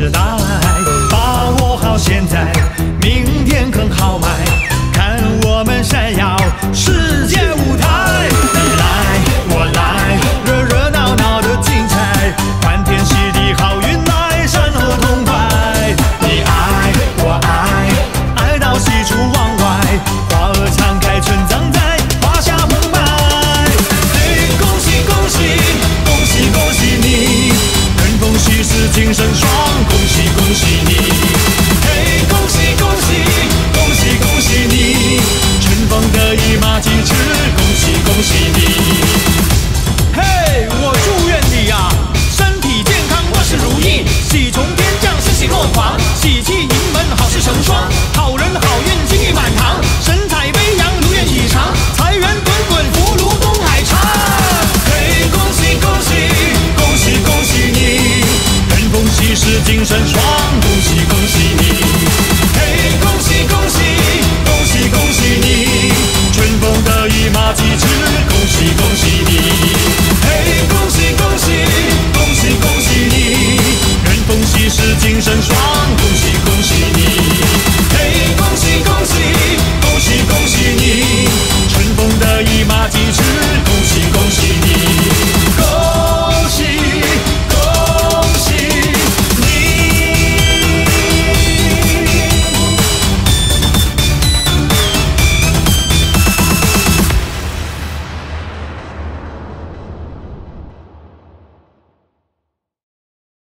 时代，把握好现在，明天更好卖。看我们闪耀世界舞台，你来我来，热热闹闹的精彩，欢天喜地好运来，善后痛快。你爱我爱，爱到喜出望外，花儿常开春藏在华夏澎湃。嘿，恭喜恭喜恭喜恭喜你，人逢喜事精神爽，恭喜恭喜你。嘿，恭喜恭喜恭喜恭喜你，春风得意马疾驰，恭喜恭喜你。嘿，我祝愿你呀，身体健康，万事如意，喜从天降，欣喜若狂，喜气盈门，好事成双，好人好运，金玉满堂，神采飞扬，如愿以偿，财源滚滚，福如东海长。嘿，恭喜恭喜恭喜恭喜你，人逢喜事精神爽，恭喜恭喜你。嘿，恭喜恭喜恭喜恭喜你，春风得意马疾驰，恭喜恭喜你。嘿，恭喜恭喜恭喜恭喜你，人逢喜事精神爽。